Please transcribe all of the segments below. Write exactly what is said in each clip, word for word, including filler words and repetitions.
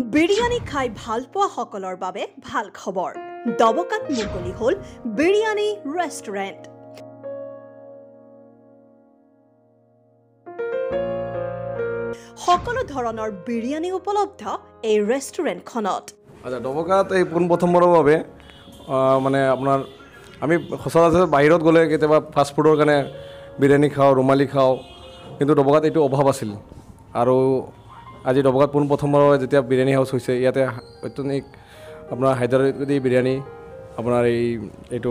বিৰিয়ানী খাই ভাল পোৱা সকলৰ বাবে ভাল খবৰ। দবকাত মুকলি হ'ল বিৰিয়ানী ৰেষ্টুৰেণ্ট। সকলো ধৰণৰ বিৰিয়ানী উপলব্ধ এই ৰেষ্টুৰেণ্টখনত। আচ্ছা, দবকাত এই পোনপ্ৰথমবাৰৰ বাবে মানে আপোনাৰ আমি সচৰাচৰ বাহিৰত গ'লে কেতিয়াবা ফাষ্ট ফুডৰ কাৰণে বিৰিয়ানী খাওঁ, ৰুমালী খাওঁ, কিন্তু দবকাত এইটো অভাৱ আছিল। আৰু আজি দবকাত পোনপ্ৰথমবাৰৰ যেতিয়া বিৰিয়ানী হাউচ হৈছে, ইয়াতে অত্যাধিক আপোনাৰ হায়দৰাবাদী বিৰিয়ানী, আপোনাৰ এই এইটো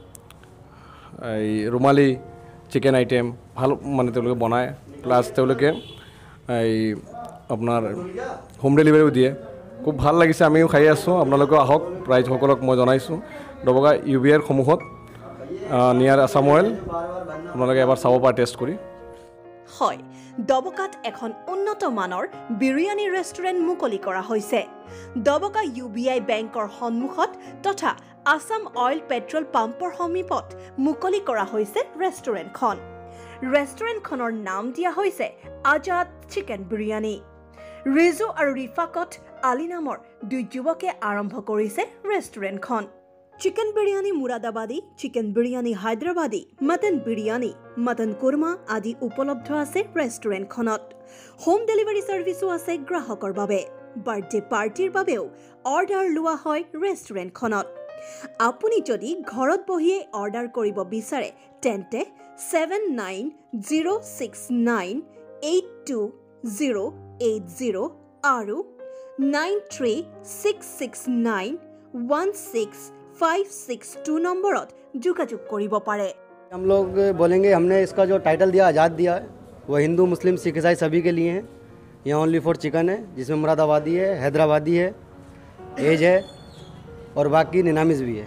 এই ৰুমালী চিকেন আইটেম ভাল মানে তেওঁলোকে বনায়, প্লাছ তেওঁলোকে এই আপোনাৰ হোম ডেলিভাৰীও দিয়ে। খুব ভাল লাগিছে, আমিও খাই আছোঁ। আপোনালোকেও আহক, ৰাইজসকলক মই জনাইছোঁ দবকা ইউ বি আইৰ সন্মুখত নিয়াৰ আছাম অইল, আপোনালোকে এবাৰ চাব পাৰে টেষ্ট কৰি। হয়, দবকাত এখন উন্নত মানৰ বিৰিয়ানী ৰেষ্টুৰেণ্ট মুকলি কৰা হৈছে। দবকা ইউ বি আই বেংকৰ সন্মুখত তথা আছাম অইল পেট্ৰল পাম্পৰ সমীপত মুকলি কৰা হৈছে ৰেষ্টুৰেণ্টখন। ৰেষ্টুৰেণ্টখনৰ নাম দিয়া হৈছে আজাদ চিকেন বিৰিয়ানী। ৰিজু আৰু ৰিফাকত আলী নামৰ দুই যুৱকে আৰম্ভ কৰিছে ৰেষ্টুৰেণ্টখন। Chicken biryani Moradabadi, chicken biryani Hyderabadi, mutton biryani, mutton korma আদি উপলব্ধ আছে ৰেষ্টুৰেণ্টখনত। হোম ডেলিভাৰী ছাৰ্ভিচো আছে গ্ৰাহকৰ বাবে। বাৰ্থডে পাৰ্টিৰ বাবেও অৰ্ডাৰ লোৱা হয় ৰেষ্টুৰেণ্টখনত। আপুনি যদি ঘৰত বহিয়ে অৰ্ডাৰ কৰিব বিচাৰে তেন্তে seven nine zero' six nine eight two zero' eight zero' আৰু nine three six six nine one six five six two नंबरत जोगाजोग करिब पारे। हम लोग बोलेंगे, हमने इसका जो टाइटल दिया आज़ाद दिया है, वो हिंदू मुस्लिम सिख ईसाई सभी के लिए है। यहाँ ओनली फॉर चिकन है, जिसमें मुरादाबादी है, हैदराबादी है, एज है और बाकी निनामिस भी है।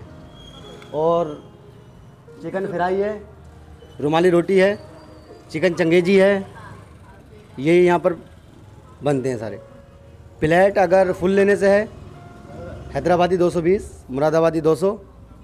और चिकन फ्राई है, रुमाली रोटी है, चिकन चंगेजी है, ये यहाँ पर बनते हैं सारे। प्लेट अगर फुल लेने से है हैदराबादी दो सौ बीस, मुरादाबादी दो सौ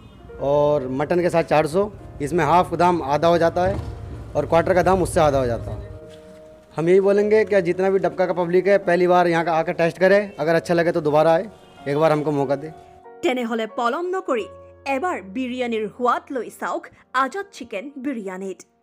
और मटन के साथ चार सौ। इसमें हाफ दाम आधा हो जाता है और क्वार्टर का दाम उससे आधा हो जाता है। हम यही बोलेंगे कि जितना भी डबका का पब्लिक है पहली बार यहाँ का आकर टेस्ट करे, अगर अच्छा लगे तो दोबारा आए, एक बार हमको मौका दे। তেনেহলে পলম নকৰি এবাৰ বিৰিয়ানীৰ সোৱাদ লৈ চাওক আজাদ চিকেন বিৰিয়ানীত।